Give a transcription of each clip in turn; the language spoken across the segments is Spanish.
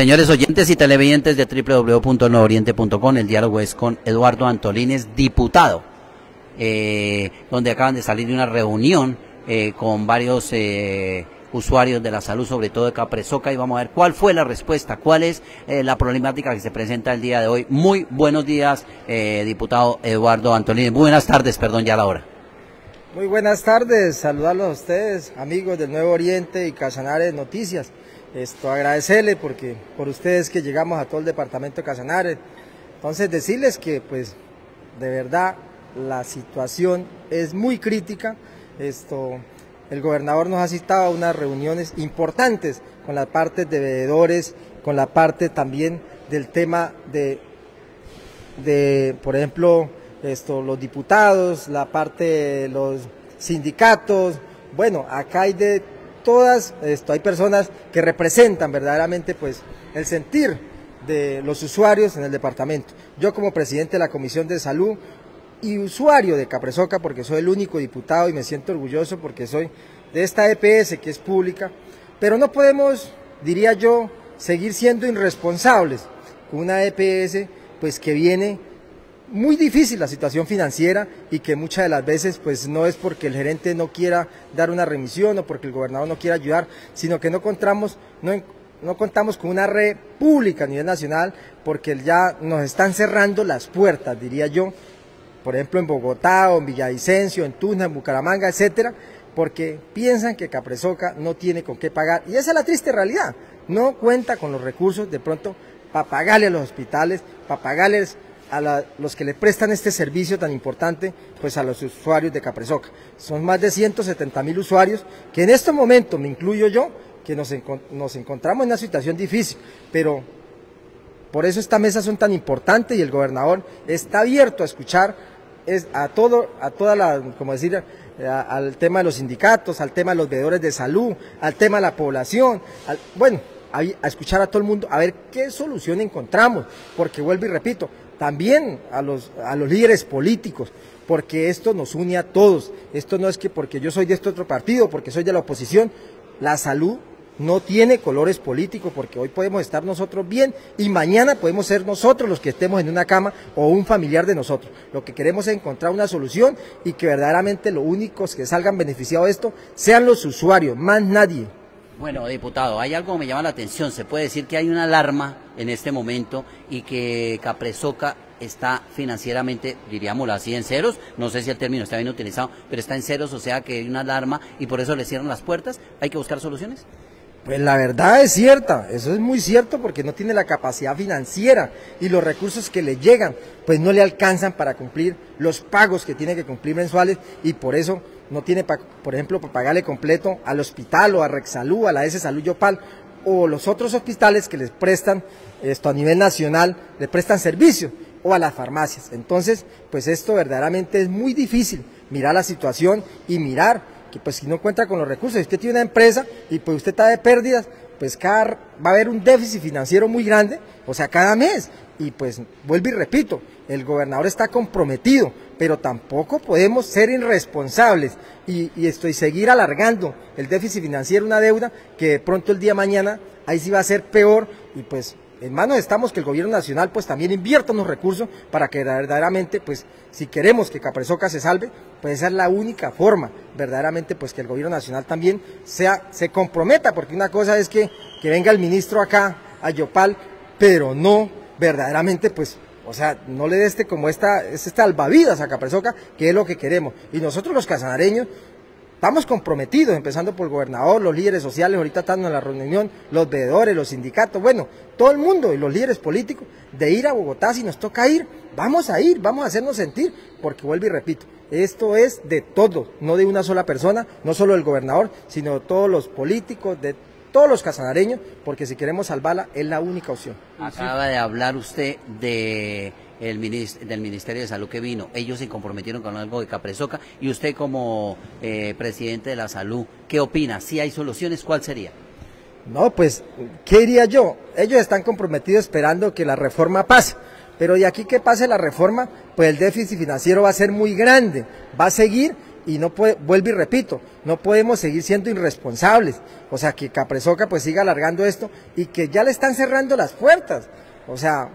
Señores oyentes y televidentes de www.nuevooriente.com, el diálogo es con Eduardo Antolínez, diputado, donde acaban de salir de una reunión con varios usuarios de la salud, sobre todo de Capresoca, y vamos a ver cuál fue la respuesta, cuál es la problemática que se presenta el día de hoy. Muy buenos días, diputado Eduardo Antolínez. Muy buenas tardes, perdón ya la hora. Muy buenas tardes, saludarlos a ustedes, amigos del Nuevo Oriente y Casanare Noticias. Agradecerle por ustedes que llegamos a todo el departamento de Casanare. Entonces decirles que pues de verdad la situación es muy crítica. El gobernador nos ha citado a unas reuniones importantes con la parte de veedores, con la parte también del tema de por ejemplo, los diputados, la parte de los sindicatos. Bueno, acá hay de todas, hay personas que representan verdaderamente pues el sentir de los usuarios en el departamento. Yo como presidente de la Comisión de Salud y usuario de Capresoca, porque soy el único diputado y me siento orgulloso porque soy de esta EPS que es pública, pero no podemos, diría yo, seguir siendo irresponsables con una EPS pues que viene muy difícil la situación financiera y que muchas de las veces pues no es porque el gerente no quiera dar una remisión o porque el gobernador no quiera ayudar, sino que no contamos con una red pública a nivel nacional, porque ya nos están cerrando las puertas, diría yo, por ejemplo en Bogotá o en Villavicencio, en Tuna, en Bucaramanga, etcétera, porque piensan que Capresoca no tiene con qué pagar, y esa es la triste realidad, no cuenta con los recursos de pronto para pagarle a los hospitales, para pagarles a los que le prestan este servicio tan importante, pues a los usuarios de Capresoca. Son más de 170.000 usuarios que en este momento, me incluyo yo, que nos encontramos en una situación difícil, pero por eso estas mesas son tan importantes y el gobernador está abierto a escuchar al tema de los sindicatos, al tema de los veedores de salud, al tema de la población, a escuchar a todo el mundo, a ver qué solución encontramos, porque vuelvo y repito, también a los líderes políticos, porque esto nos une a todos. Esto no es que porque yo soy de este otro partido, porque soy de la oposición. La salud no tiene colores políticos, porque hoy podemos estar nosotros bien y mañana podemos ser nosotros los que estemos en una cama o un familiar de nosotros. Lo que queremos es encontrar una solución y que verdaderamente los únicos que salgan beneficiados de esto sean los usuarios, más nadie. Bueno, diputado, hay algo que me llama la atención. Se puede decir que hay una alarma en este momento y que Capresoca está financieramente, diríamoslo así, en ceros. No sé si el término está bien utilizado, pero está en ceros, o sea que hay una alarma y por eso le cierran las puertas. ¿Hay que buscar soluciones? Pues la verdad es cierta, eso es muy cierto, porque no tiene la capacidad financiera y los recursos que le llegan pues no le alcanzan para cumplir los pagos que tiene que cumplir mensuales, y por eso no tiene, por ejemplo, para pagarle completo al hospital o a Rexsalud, a la S Salud Yopal o los otros hospitales que les prestan a nivel nacional, le prestan servicios, o a las farmacias. Entonces, pues esto verdaderamente es muy difícil mirar la situación y mirar que pues si no cuenta con los recursos, si usted tiene una empresa y pues usted está de pérdidas, pues va a haber un déficit financiero muy grande, o sea, cada mes. Y pues vuelvo y repito, el gobernador está comprometido, pero tampoco podemos ser irresponsables y seguir alargando el déficit financiero, una deuda que de pronto el día de mañana ahí sí va a ser peor. Y pues en manos estamos que el gobierno nacional pues también invierta unos recursos para que verdaderamente pues si queremos que Capresoca se salve, pues esa es la única forma verdaderamente pues que el gobierno nacional también se comprometa, porque una cosa es que venga el ministro acá a Yopal, pero no verdaderamente pues, o sea, no le dé como esta albavidas a Capresoca, que es lo que queremos. Y nosotros los casanareños estamos comprometidos, empezando por el gobernador, los líderes sociales, ahorita están en la reunión, los veedores, los sindicatos, bueno, todo el mundo y los líderes políticos, de ir a Bogotá. Si nos toca ir, vamos a hacernos sentir, porque vuelvo y repito, esto es de todo, no de una sola persona, no solo del gobernador, sino de todos los políticos, de todos los casanareños, porque si queremos salvarla es la única opción. Acaba de hablar usted del Ministerio de Salud que vino. Ellos se comprometieron con algo de Capresoca, y usted como presidente de la salud, ¿qué opina? Si hay soluciones, ¿cuál sería? No, pues, ¿qué diría yo? Ellos están comprometidos esperando que la reforma pase, pero de aquí que pase la reforma, pues el déficit financiero va a ser muy grande, va a seguir y no puede, vuelvo y repito, no podemos seguir siendo irresponsables, o sea, que Capresoca pues siga alargando esto y que ya le están cerrando las puertas, o sea,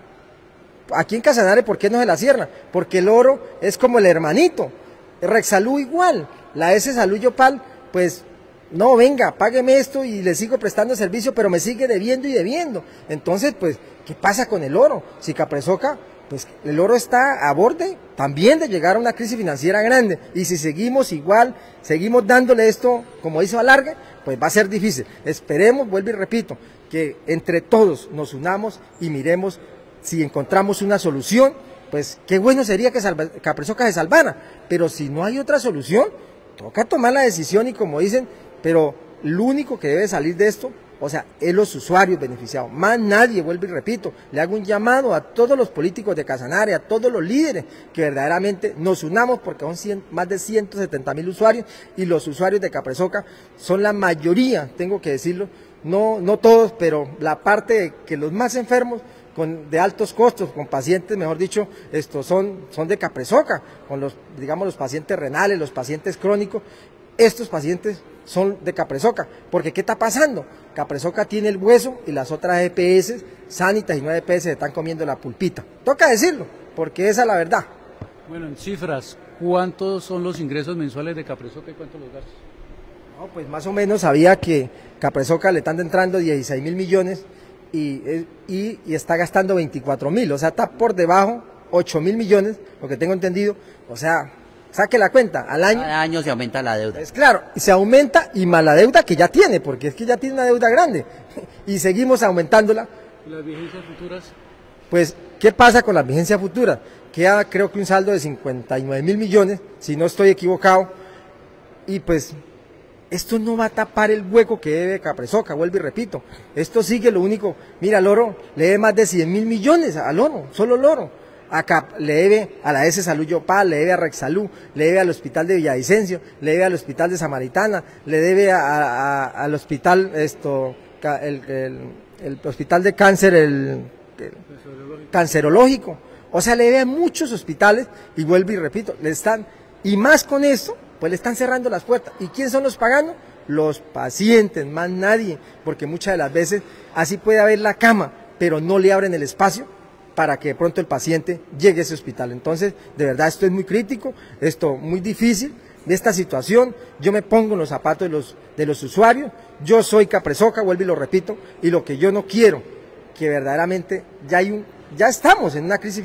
aquí en Casanare, ¿por qué no se la cierran? Porque el oro es como el hermanito, Rexsalud igual, la S Salud Yopal, pues no, venga, págueme esto y le sigo prestando servicio, pero me sigue debiendo y debiendo. Entonces, pues, ¿qué pasa con el oro? Si Capresoca, pues el oro está a borde también de llegar a una crisis financiera grande. Y si seguimos igual, seguimos dándole esto como hizo alargue, pues va a ser difícil. Esperemos, vuelvo y repito, que entre todos nos unamos y miremos si encontramos una solución, pues qué bueno sería que Capresoca se salvara. Pero si no hay otra solución, toca tomar la decisión y como dicen, pero lo único que debe salir de esto, o sea, es los usuarios beneficiados, más nadie, vuelvo y repito, le hago un llamado a todos los políticos de Casanare, a todos los líderes, que verdaderamente nos unamos porque son más de 170.000 usuarios y los usuarios de Capresoca son la mayoría, tengo que decirlo, no todos, pero la parte de que los más enfermos, de altos costos, con pacientes, mejor dicho, son de Capresoca, con digamos, los pacientes renales, los pacientes crónicos, estos pacientes son de Capresoca, porque ¿qué está pasando? Capresoca tiene el hueso y las otras EPS, Sanitas y no EPS, se están comiendo la pulpita. Toca decirlo, porque esa es la verdad. Bueno, en cifras, ¿cuántos son los ingresos mensuales de Capresoca y cuántos los gastos? No, pues más o menos sabía que Capresoca le están entrando 16.000 millones y está gastando 24.000, o sea, está por debajo 8.000 millones, lo que tengo entendido, o sea, saque la cuenta, al año. Cada año se aumenta la deuda. Es claro, se aumenta y más la deuda que ya tiene, porque es que ya tiene una deuda grande y seguimos aumentándola. ¿Y las vigencias futuras? Pues, ¿qué pasa con las vigencias futuras? Queda creo que un saldo de 59.000 millones, si no estoy equivocado, y pues esto no va a tapar el hueco que debe Capresoca, vuelvo y repito, esto sigue lo único, mira, el oro le debe más de 100.000 millones al oro, solo el oro. Acá le debe a la S Salud Yopal, le debe a Rexsalud, le debe al hospital de Villavicencio, le debe al hospital de Samaritana, le debe al hospital el hospital de cáncer, el cancerológico, o sea, le debe a muchos hospitales y vuelvo y repito, y más con esto, pues le están cerrando las puertas. ¿Y quién son los pagando? Los pacientes, más nadie, porque muchas de las veces así puede haber la cama, pero no le abren el espacio para que de pronto el paciente llegue a ese hospital. Entonces, de verdad, esto es muy crítico, esto muy difícil, de esta situación, yo me pongo en los zapatos de los usuarios, yo soy Capresoca, vuelvo y lo repito, y lo que yo no quiero, que verdaderamente ya estamos en una crisis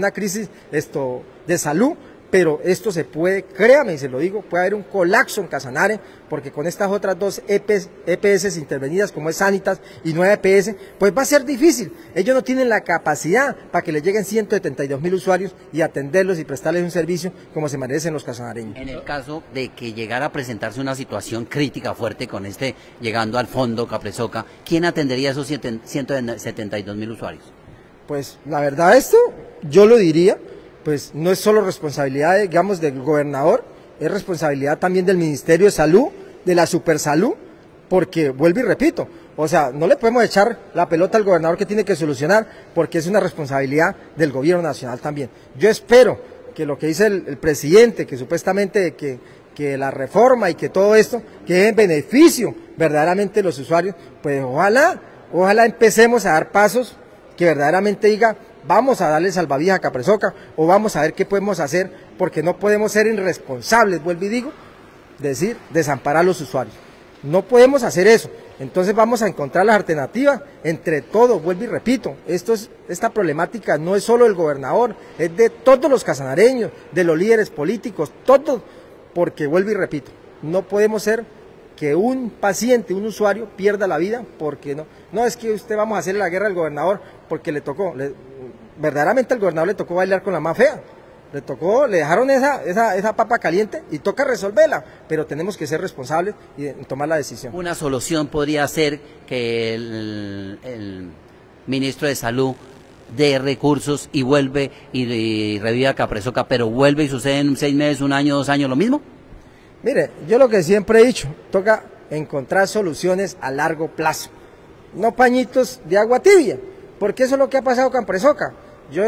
de salud, pero esto se puede, créame y se lo digo, puede haber un colapso en Casanare, porque con estas otras dos EPS intervenidas, como es Sanitas y Nueva EPS, pues va a ser difícil. Ellos no tienen la capacidad para que les lleguen 172.000 usuarios y atenderlos y prestarles un servicio como se merecen los casanareños. En el caso de que llegara a presentarse una situación crítica fuerte con llegando al fondo Capresoca, ¿quién atendería a esos 172.000 usuarios? Pues la verdad esto, yo lo diría, pues no es solo responsabilidad, digamos, del gobernador, es responsabilidad también del Ministerio de Salud, de la Supersalud, porque vuelvo y repito, o sea, no le podemos echar la pelota al gobernador que tiene que solucionar, porque es una responsabilidad del gobierno nacional también. Yo espero que lo que dice el presidente, que supuestamente que la reforma y que todo esto, que es en beneficio verdaderamente de los usuarios, pues ojalá empecemos a dar pasos que verdaderamente diga, vamos a darle salvavidas a Capresoca o vamos a ver qué podemos hacer, porque no podemos ser irresponsables, vuelvo y digo, desamparar a los usuarios. No podemos hacer eso. Entonces vamos a encontrar las alternativas entre todos, vuelvo y repito, esta problemática no es solo del gobernador, es de todos los casanareños, de los líderes políticos, todos, porque vuelvo y repito, no podemos ser que un paciente, un usuario pierda la vida porque no es que usted vamos a hacerle la guerra al gobernador porque le tocó, verdaderamente al gobernador le tocó bailar con la más fea, le dejaron esa papa caliente y toca resolverla, pero tenemos que ser responsables y tomar la decisión. Una solución podría ser que el ministro de Salud dé recursos y vuelve y reviva Capresoca, pero vuelve y sucede en 6 meses, 1 año, 2 años, lo mismo. Mire, yo lo que siempre he dicho, toca encontrar soluciones a largo plazo, no pañitos de agua tibia, porque eso es lo que ha pasado con Capresoca. yo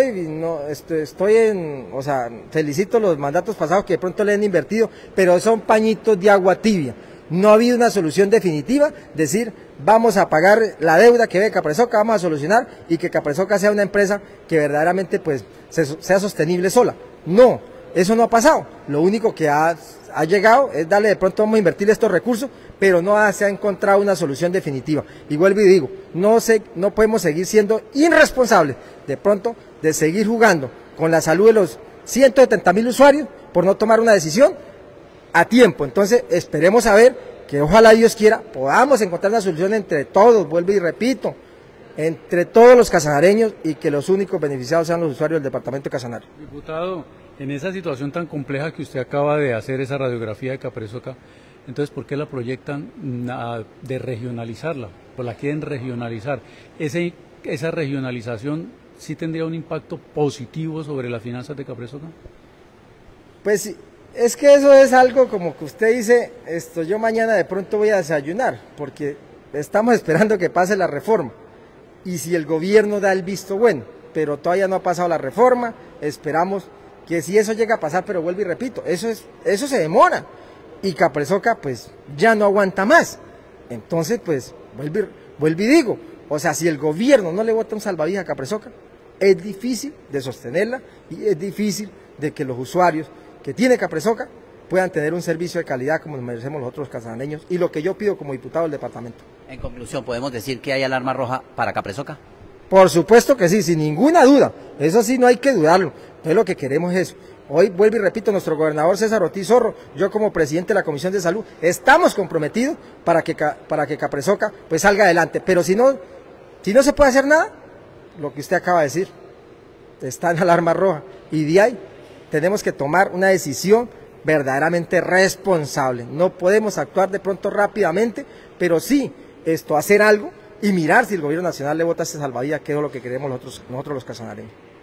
estoy en, o sea, felicito los mandatos pasados que de pronto le han invertido, pero son pañitos de agua tibia. No ha habido una solución definitiva, decir, vamos a pagar la deuda que ve Capresoca, vamos a solucionar y que Capresoca sea una empresa que verdaderamente pues sea sostenible sola. No, eso no ha pasado. Lo único que ha llegado es darle, de pronto vamos a invertir estos recursos, pero no se ha encontrado una solución definitiva. Y vuelvo y digo, no podemos seguir siendo irresponsables de pronto de seguir jugando con la salud de los 170.000 usuarios por no tomar una decisión a tiempo. Entonces esperemos a ver que ojalá Dios quiera podamos encontrar una solución entre todos, vuelvo y repito, entre todos los casanareños y que los únicos beneficiados sean los usuarios del departamento de Casanare. Diputado, en esa situación tan compleja que usted acaba de hacer, esa radiografía de Capresoca, entonces ¿por qué la proyectan de regionalizarla? Pues la quieren regionalizar. ¿Esa regionalización sí tendría un impacto positivo sobre las finanzas de Capresoca? Pues sí. Es que eso es algo como que usted dice, yo mañana de pronto voy a desayunar, porque estamos esperando que pase la reforma, y si el gobierno da el visto bueno, pero todavía no ha pasado la reforma, esperamos que si eso llega a pasar, pero vuelvo y repito, eso se demora, y Capresoca pues ya no aguanta más, entonces pues vuelvo y digo, o sea, si el gobierno no le bota un salvavidas a Capresoca, es difícil de sostenerla, y es difícil de que los usuarios que tiene Capresoca puedan tener un servicio de calidad como nos merecemos los otros casanareños y lo que yo pido como diputado del departamento. En conclusión, ¿podemos decir que hay alarma roja para Capresoca? Por supuesto que sí, sin ninguna duda, eso sí no hay que dudarlo, entonces lo que queremos es eso. Hoy vuelvo y repito, nuestro gobernador César Ortiz Zorro, yo como presidente de la Comisión de Salud, estamos comprometidos para que Capresoca pues salga adelante, pero si no se puede hacer nada, lo que usted acaba de decir, está en alarma roja y de ahí tenemos que tomar una decisión verdaderamente responsable. No podemos actuar de pronto rápidamente, pero sí hacer algo y mirar si el gobierno nacional le bota ese salvavidas, que es lo que queremos nosotros los casanareños.